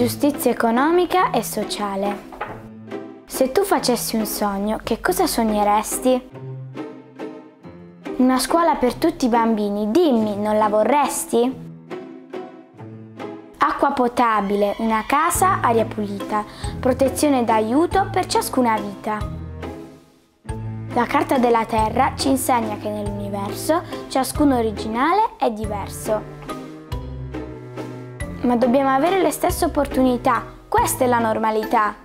Giustizia economica e sociale. Se tu facessi un sogno, che cosa sogneresti? Una scuola per tutti i bambini, dimmi, non la vorresti? Acqua potabile, una casa, aria pulita, protezione d'aiuto per ciascuna vita. La Carta della Terra ci insegna che nell'universo ciascuno originale è diverso. Ma dobbiamo avere le stesse opportunità, questa è la normalità.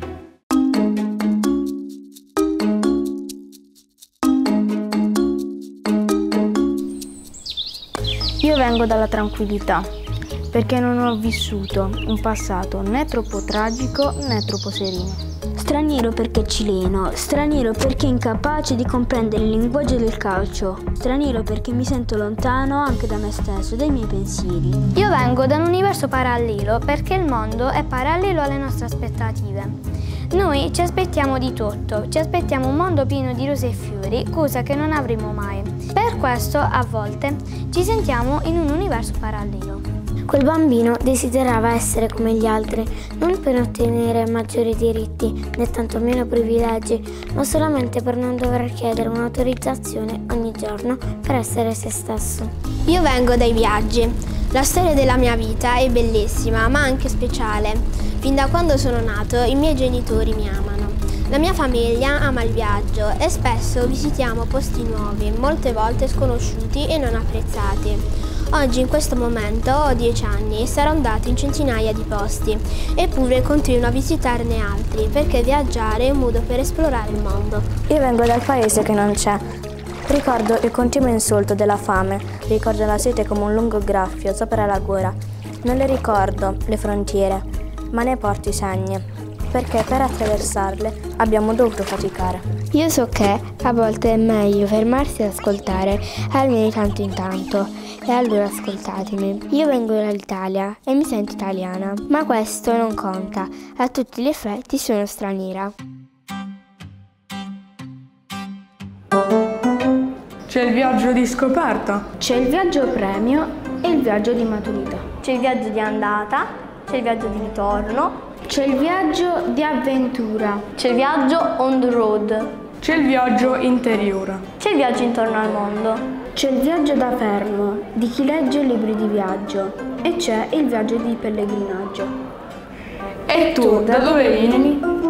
Io vengo dalla tranquillità, perché non ho vissuto un passato né troppo tragico né troppo sereno. Straniero perché cileno, straniero perché incapace di comprendere il linguaggio del calcio, straniero perché mi sento lontano anche da me stesso, dai miei pensieri. Io vengo da un universo parallelo perché il mondo è parallelo alle nostre aspettative. Noi ci aspettiamo di tutto, ci aspettiamo un mondo pieno di rose e fiori, cosa che non avremo mai. Per questo, a volte, ci sentiamo in un universo parallelo. Quel bambino desiderava essere come gli altri, non per ottenere maggiori diritti né tantomeno privilegi, ma solamente per non dover chiedere un'autorizzazione ogni giorno per essere se stesso. Io vengo dai viaggi. La storia della mia vita è bellissima, ma anche speciale. Fin da quando sono nato, i miei genitori mi amano. La mia famiglia ama il viaggio e spesso visitiamo posti nuovi, molte volte sconosciuti e non apprezzati. Oggi in questo momento ho 10 anni e sarò andato in centinaia di posti, eppure continuo a visitarne altri perché viaggiare è un modo per esplorare il mondo. Io vengo dal paese che non c'è. Ricordo il continuo insulto della fame, ricordo la sete come un lungo graffio sopra la gola. Non le ricordo le frontiere, ma ne porto i segni, perché per attraversarle abbiamo dovuto faticare. Io so che a volte è meglio fermarsi ad ascoltare, almeno di tanto in tanto, e allora ascoltatemi. Io vengo dall'Italia e mi sento italiana, ma questo non conta, a tutti gli effetti sono straniera. C'è il viaggio di scoperta. C'è il viaggio premio e il viaggio di maturità. C'è il viaggio di andata, c'è il viaggio di ritorno. C'è il viaggio di avventura. C'è il viaggio on the road. C'è il viaggio interiore. C'è il viaggio intorno al mondo. C'è il viaggio da fermo, di chi legge libri di viaggio. E c'è il viaggio di pellegrinaggio. E tu, da dove vieni?